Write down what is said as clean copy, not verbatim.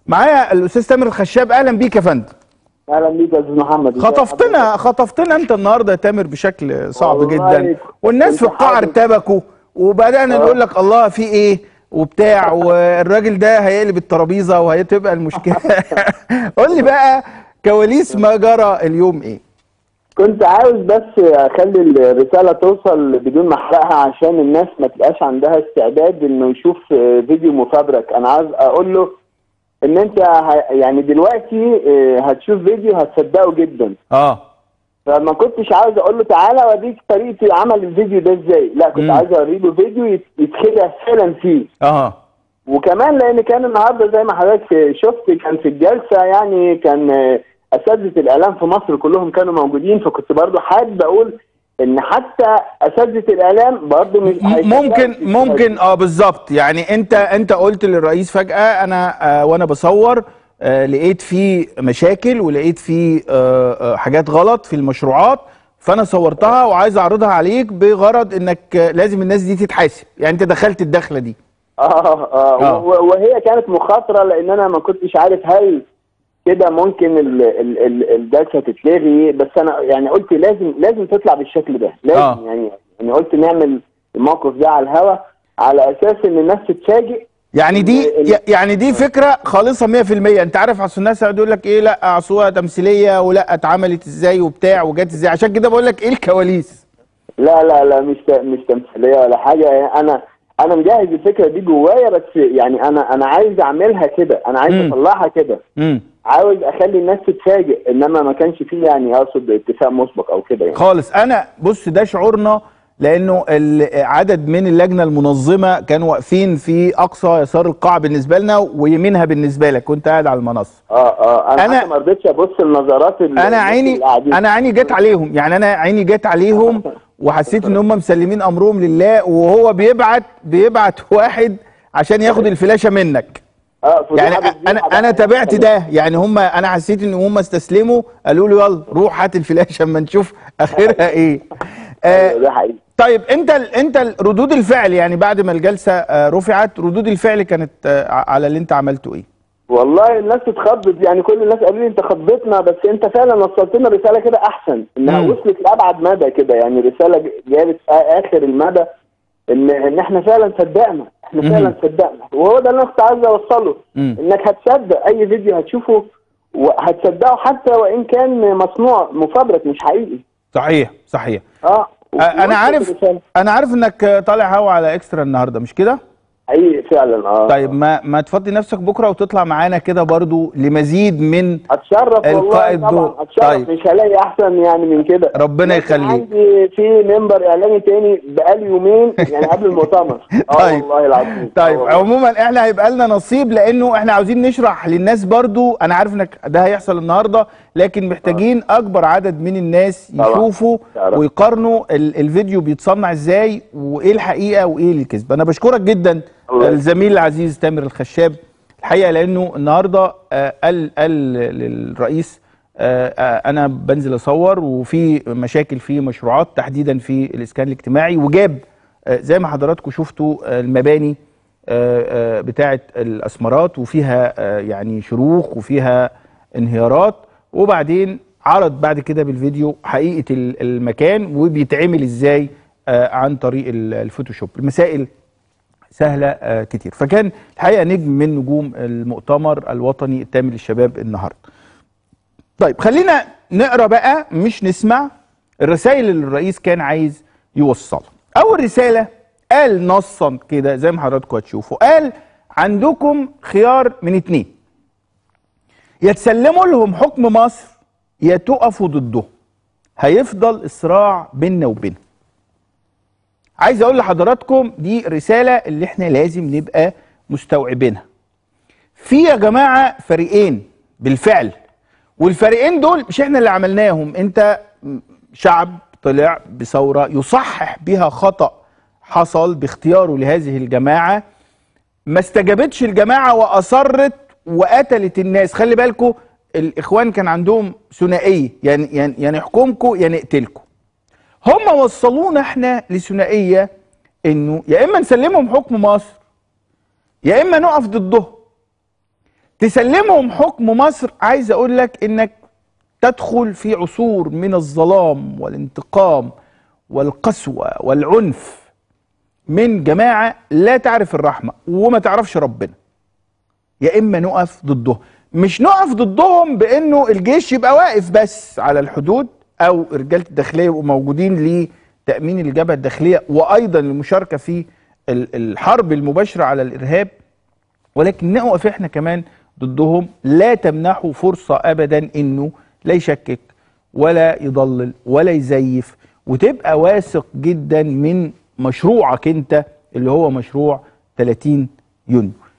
معايا الاستاذ تامر الخشاب. اهلا بيك يا فندم. اهلا بيك يا استاذ محمد. خطفتنا انت النهارده يا تامر بشكل صعب جدا، والناس في القاعه ارتبكوا وبدانا نقول لك الله في ايه وبتاع، والراجل ده هيقلب الترابيزه وهتبقى المشكله. قول لي بقى كواليس ما جرى اليوم ايه؟ كنت عاوز بس اخلي الرساله توصل بدون ما احرقها عشان الناس ما تبقاش عندها استعداد انه يشوف فيديو مفبرك. انا عاوز اقول له ان انت يعني دلوقتي هتشوف فيديو هتصدقه جدا. فما كنتش عاوز اقول له تعالى اوريك طريقه عمل الفيديو ده ازاي، لا كنت عايز اوري له فيديو يتخدع فعلا فيه. وكمان لان كان النهارده زي ما حضرتك شفت كان في الجلسه، يعني كان اساتذه الاعلام في مصر كلهم كانوا موجودين، فكنت برضو حابب اقول ان حتى اساتذه الاعلام برضو ممكن بالظبط. يعني انت قلت للرئيس فجاه انا وانا بصور لقيت فيه مشاكل ولقيت فيه حاجات غلط في المشروعات، فانا صورتها وعايز اعرضها عليك بغرض انك لازم الناس دي تتحاسب. يعني انت دخلت الدخله دي. وهي كانت مخاطره لان انا ما كنتش عارف هل كده ممكن الجلسه تتلغي، بس انا يعني قلت لازم تطلع بالشكل ده، لازم يعني قلت نعمل الموقف ده على الهوا على اساس ان الناس تتفاجئ. يعني دي فكره خالصه 100%. انت عارف اصل الناس هيقول لك ايه، لا اصل تمثيليه ولا اتعملت ازاي وبتاع وجت ازاي، عشان كده بقول لك ايه الكواليس. لا مش تمثيليه ولا حاجه. يعني انا مجهز الفكره دي جوايا، بس يعني انا عايز اعملها كده، انا عايز اطلعها كده، عاوز اخلي الناس تتفاجئ، انما ما كانش فيه يعني اقصد اتفاق مسبق او كده يعني خالص. انا بص ده شعورنا، لانه عدد من اللجنه المنظمه كانوا واقفين في اقصى يسار القاعه بالنسبه لنا ويمينها بالنسبه لك، كنت قاعد على المنصه. انا ما رضيتش ابص النظرات انا عيني جت عليهم، يعني انا عيني جت عليهم وحسيت ان هم مسلمين امرهم لله، وهو بيبعت واحد عشان ياخد الفلاشه منك. يعني انا تابعت ده، يعني انا حسيت ان هم استسلموا، قالوا له يلا روح هات الفلاشه اما نشوف اخرها ايه. ده حقيقي. طيب انت ردود الفعل يعني بعد ما الجلسه رفعت، ردود الفعل كانت على اللي انت عملته ايه؟ والله الناس اتخضت، يعني كل الناس قالوا لي انت خضتنا، بس انت فعلا وصلت لنا رساله كده احسن، انها وصلت لابعد مدى كده، يعني رساله جابت اخر المدى ان احنا فعلا صدقنا، وهو ده اللي انا كنت عايز اوصله، انك هتصدق اي فيديو هتشوفه وهتصدقه حتى وان كان مصنوع مفبرك مش حقيقي. صحيح. انا عارف انك طالع هوا على اكسترا النهارده، مش كده؟ حقيقي فعلا. طيب ما تفضي نفسك بكره وتطلع معانا كده برضو لمزيد من اتشرف والله طبعا. اتشرف. طيب. مش هلاقي احسن يعني من كده. ربنا يخليك. عندي في منبر اعلامي تاني بقالي يومين يعني قبل المؤتمر. طيب. والله العظيم. طيب عموما احنا هيبقى لنا نصيب، لانه احنا عاوزين نشرح للناس برضو. انا عارف انك ده هيحصل النهارده، لكن محتاجين اكبر عدد من الناس يشوفوا ويقارنوا الفيديو بيتصنع ازاي وايه الحقيقه وايه الكذب. انا بشكرك جدا الزميل العزيز تامر الخشاب الحقيقه، لانه النهارده قال للرئيس انا بنزل اصور وفي مشاكل في مشروعات تحديدا في الاسكان الاجتماعي، وجاب زي ما حضراتكم شفتوا المباني بتاعه الاسمرات وفيها يعني شروخ وفيها انهيارات، وبعدين عرض بعد كده بالفيديو حقيقه المكان وبيتعمل ازاي عن طريق الفوتوشوب. المسائل سهله كتير. فكان الحقيقه نجم من نجوم المؤتمر الوطني التام للشباب النهارده. طيب خلينا نقرا بقى مش نسمع الرسائل اللي الرئيس كان عايز يوصلها. اول رساله قال نصا كده زي ما حضراتكم هتشوفوا، قال عندكم خيار من اتنين، يا تسلموا لهم حكم مصر يا تقفوا ضده، هيفضل الصراع بيننا وبينهم. عايز اقول لحضراتكم دي رساله اللي احنا لازم نبقى مستوعبينها. في يا جماعه فريقين بالفعل، والفريقين دول مش احنا اللي عملناهم، انت شعب طلع بثوره يصحح بها خطأ حصل باختياره لهذه الجماعه، ما استجابتش الجماعه واصرت وقتلت الناس. خلي بالكم الاخوان كان عندهم ثنائيه، يعني نحكمكم يا نقتلكم. هم وصلونا احنا لثنائيه، انه يا اما نسلمهم حكم مصر يا اما نقف ضده. تسلمهم حكم مصر، عايز اقول لك انك تدخل في عصور من الظلام والانتقام والقسوة والعنف من جماعة لا تعرف الرحمة وما تعرفش ربنا. يا إما نقف ضدهم، مش نقف ضدهم بأنه الجيش يبقى واقف بس على الحدود أو رجالة الداخلية يبقوا موجودين لتأمين الجبهة الداخلية وأيضا المشاركة في الحرب المباشرة على الإرهاب، ولكن نقف إحنا كمان ضدهم. لا تمنحوا فرصة أبدا إنه لا يشكك ولا يضلل ولا يزيف، وتبقى واثق جدا من مشروعك انت اللي هو مشروع 30 يونيو.